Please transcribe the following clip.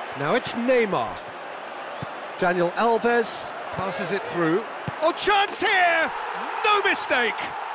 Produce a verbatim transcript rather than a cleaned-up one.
Now it's Neymar. Daniel Alves passes it through. Oh, chance here! No mistake!